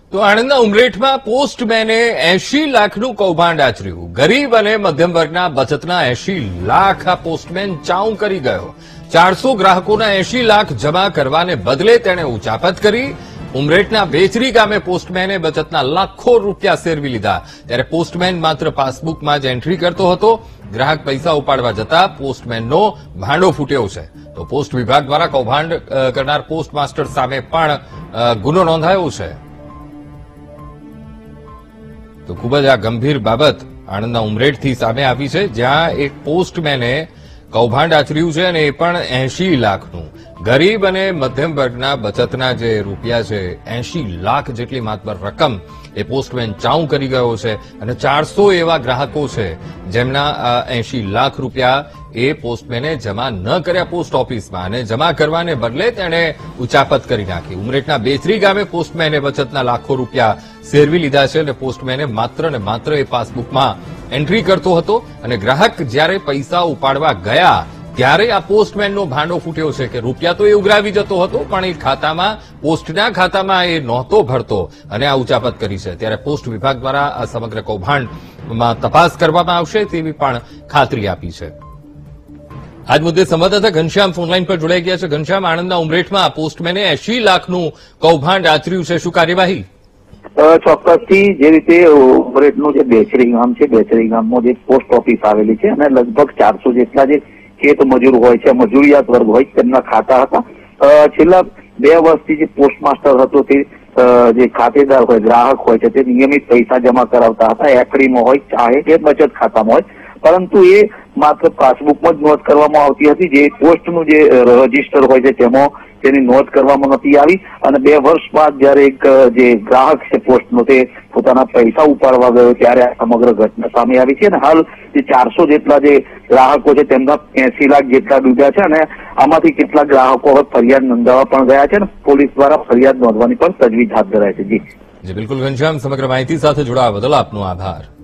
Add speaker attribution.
Speaker 1: તો આણંદના ઉમરેઠમાં પોસ્ટમેને 80 લાખનું કૌભાંડ આચર્યું. ગરીબ અને મધ્યમ વર્ગના બચતના 80 લાખ આ પોસ્ટમેન ચાઉ કરી ગયો. 400 ગ્રાહકોના 80 લાખ જમા કરવાને બદલે તેણે ઉચાપત કરી. ઉમરેઠના વેચરી ગામે પોસ્ટમેને બચતના લાખો રૂપિયા સેરવી લીધા. ત્યારે પોસ્ટમેન માત્ર પાસબુકમાં જ એન્ટ્રી કરતો હતો. ગ્રાહક પૈસા ઉપાડવા જતા પોસ્ટમેનનો ભાંડો ફૂટ્યો છે. તો પોસ્ટ વિભાગ દ્વારા કૌભાંડ કરનાર પોસ્ટ માસ્ટર સામે પણ ગુનો નોંધાયો છે. તો ખૂબ જ આ ગંભીર બાબત આણંદના ઉમરેઠથી સામે આવી છે, જ્યાં એક પોસ્ટમેને કૌભાંડ આચર્યું છે અને એ પણ 80 લાખનું. ગરીબ અને મધ્યમ વર્ગના બચતના જે રૂપિયા છે 80 લાખ જેટલી માતબર રકમ એ પોસ્ટમેન ચાઉ કરી ગયો છે અને 400 એવા ગ્રાહકો છે જેમના 80 લાખ રૂપિયા એ પોસ્ટમેને જમા ન કર્યા પોસ્ટ ઓફિસમાં, અને જમા કરવાને બદલે તેણે ઉચાપત કરી નાખી. ઉમરેઠના બેચરી ગામે પોસ્ટમેને બચતના લાખો રૂપિયા સેરવી લીધા છે અને પોસ્ટમેને માત્ર ને માત્ર એ પાસબુકમાં એન્ટ્રી કરતો હતો અને ગ્રાહક જ્યારે પૈસા ઉપાડવા ગયા ત્યારે આ પોસ્ટમેનનો ભાંડો ફૂટ્યો છે કે રૂપિયા તો એ ઉઘરાવી જતો હતો પણ એ ખાતામાં, પોસ્ટના ખાતામાં એ નહોતો ભરતો અને આ ઉચાપત કરી છે. ત્યારે પોસ્ટ વિભાગ દ્વારા આ સમગ્ર કૌભાંડમાં તપાસ કરવામાં આવશે તેવી પણ ખાતરી આપી છે. આજ મુદ્દે સંવાદદાતા ઘનશ્યામ ફોનલાઈન પર જોડાઈ ગયા છે. ઘનશ્યામ, આણંદના ઉમરેઠમાં પોસ્ટમેને 80 લાખનું કૌભાંડ આચર્યું છે, શું કાર્યવાહી?
Speaker 2: ચોક્કસથી જે રીતે ઉમરેઠનું જે બેચરી ગામ છે, બેચરી ગામમાં જે પોસ્ટ ઓફિસ આવેલી છે અને લગભગ 400 જેટલા જે ખેત મજૂર હોય છે, મજૂરિયાત વર્ગ હોય તેમના ખાતા હતા. છેલ્લા 2 વર્ષથી જે પોસ્ટ માસ્ટર હતો તે જે ખાતેદાર હોય, ગ્રાહક હોય છે, તે નિયમિત પૈસા જમા કરાવતા હતા. એફડીમાં હોય ચાહે કે બચત ખાતામાં હોય, પરંતુ એ માત્ર પાસબુકમાં જ નોંધ કરવામાં આવતી હતી. જે પોસ્ટનું જે રજીસ્ટર હોય છે તેમાં તેની નોંધ કરવામાં નથી આવી અને 2 વર્ષ બાદ જયારે એક જે ગ્રાહક છે પોસ્ટનો તે પોતાના પૈસા ઉપાડવા ગયો ત્યારે આ સમગ્ર ઘટના સામે આવી છે. અને હાલ જે 400 જેટલા જે ગ્રાહકો છે તેમના 80 લાખ જેટલા ડૂબ્યા છે અને આમાંથી કેટલાક ગ્રાહકો હવે ફરિયાદ નોંધાવવા પણ ગયા છે અને પોલીસ દ્વારા ફરિયાદ નોંધવાની પણ તજવીજ હાથ ધરાય છે. જી
Speaker 1: બિલકુલ ઘનશ્યામ, સમગ્ર માહિતી સાથે જોડાવા બદલ આપનો આભાર.